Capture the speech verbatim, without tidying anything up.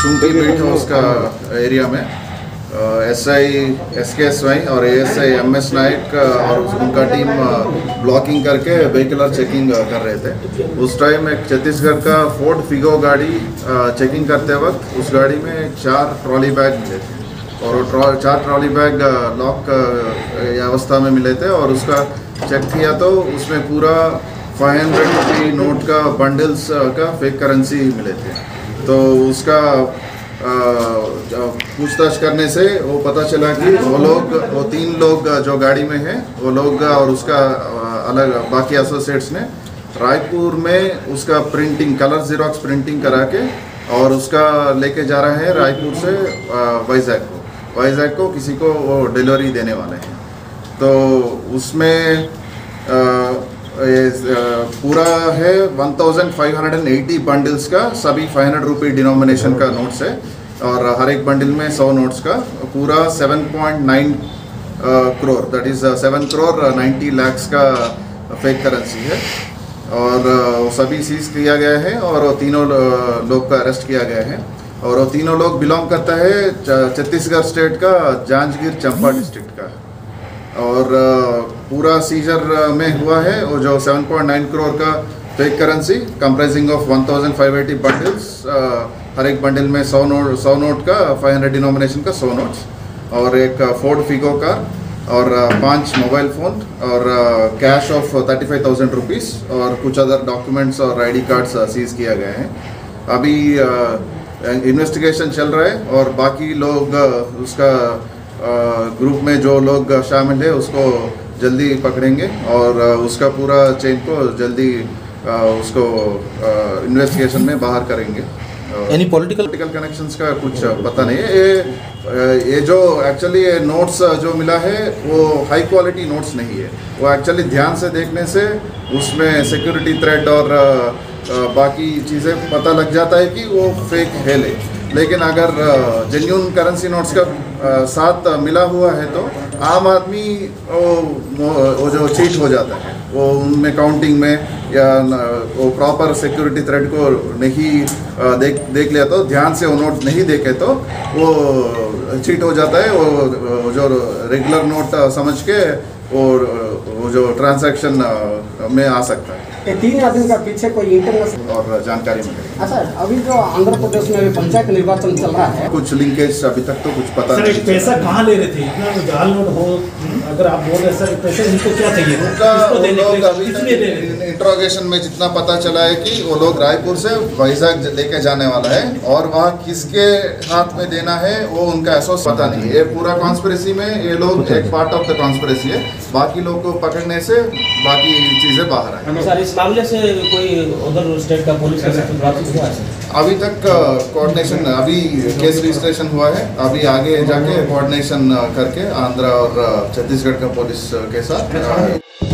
चुंकी beat house का area में S I S K S Y और A S I M S Nayak और उनका टीम ब्लॉकिंग करके व्हीकलर चेकिंग कर रहे थे। उस टाइम एक छत्तीसगढ़ का फोर्ड फिगो गाड़ी चेकिंग करते वक्त उस गाड़ी में चार ट्रॉली बैग मिले थे और ट्रॉ चार ट्रॉली बैग लॉक अवस्था में मिले थे और उसका चेक किया तो उसमें पूरा फाइव हंड्रेड रुपी नोट का बंडल्स का फेक करेंसी मिले थे। तो उसका पूछताछ करने से वो पता चला कि वो लोग वो तीन लोग जो गाड़ी में हैं वो लोग और उसका अलग बाकी एसोसिएट्स ने रायपुर में उसका प्रिंटिंग कलर ज़ेरॉक्स प्रिंटिंग करा के और उसका लेके जा रहे हैं रायपुर से वाइजैक को वाइजैक को किसी को वो डिलीवरी देने वाले हैं। तो उसमें आ, पूरा है one thousand five hundred eighty bundles का सभी फाइव हंड्रेड रुपी डिनोमिनेशन का नोट्स है और हर एक बंडल में सौ नोट्स का पूरा seven point nine crore that is seven crore ninety lakhs का फेक करेंसी है और uh, सभी सीज किया गया है और तीनों लोग का अरेस्ट किया गया है और वो तीनों लोग बिलोंग करता है छत्तीसगढ़ स्टेट का जांजगीर चंपा डिस्ट्रिक्ट का और पूरा सीजर में हुआ है वो जो सेवन पॉइंट नाइन करोड़ का fake currency comprising of one thousand five eighty bundles, हर एक बंडल में सौ नोट सौ नोट का फाइव हंड्रेड डिनोमिनेशन का सौ नोट्स और एक फोर्ड फिगो कार और पांच मोबाइल फ़ोन और cash of thirty five thousand rupees और कुछ अदर डॉक्यूमेंट्स और आईडी कार्ड्स सीज किया गए हैं। अभी इन्वेस्टिगेशन चल रहा है और बाकी लोग उसका ग्रुप में जो लोग शामिल है उसको जल्दी पकड़ेंगे और उसका पूरा चेन को जल्दी उसको इन्वेस्टिगेशन में बाहर करेंगे। एनी पॉलिटिकल पॉलिटिकल कनेक्शंस का कुछ पता नहीं है। ये ये जो एक्चुअली ये नोट्स जो मिला है वो हाई क्वालिटी नोट्स नहीं है, वो एक्चुअली ध्यान से देखने से उसमें सिक्योरिटी थ्रेट और बाकी चीज़ें पता लग जाता है कि वो फेक है। ले लेकिन अगर जेन्यून करेंसी नोट्स का साथ मिला हुआ है तो आम आदमी वो, वो जो चीट हो जाता है वो उनमें काउंटिंग में या वो प्रॉपर सिक्योरिटी थ्रेड को नहीं देख देख लिया तो ध्यान से वो नोट नहीं देखे तो वो चीट हो जाता है। वो जो रेगुलर नोट समझ के और वो जो ट्रांजैक्शन में आ सकता है। ये तीन आदमी का पीछे कोई इंटरनेशनल और जानकारी मिलेगी। अच्छा, अभी जो आंध्र प्रदेश में पंचायत निर्वाचन चल रहा है कुछ लिंकेज अभी तक तो कुछ पता सर, नहीं। पैसा कहाँ ले रहे थे? इतना तो जाल नोट हो, अगर आप बोल रहे सर पैसे इनको क्या चाहिए? उनका वो लोग अभी किसने दे रहे थे? इंट्रोगेशन में जितना पता चला है कि वो लोग रायपुर से वाइजैक लेके जाने वाला है और वहाँ किसके हाथ में देना है वो उनका एहसास पता नहीं। ये पूरा कॉन्स्पिरेसी में ये लोग एक पार्ट ऑफ द कॉन्स्पिरेसी है, बाकी लोग को पकड़ने से बाकी चीज़ें बाहर आए। सर, इस मामले से कोई उधर स्टेट का पुलिस का सेक्शन बातचीत हुआ है? अभी तक कोऑर्डिनेशन अभी केस रजिस्ट्रेशन हुआ है, अभी आगे जाके कोऑर्डिनेशन करके आंध्र और छत्तीसगढ़ का पुलिस के साथ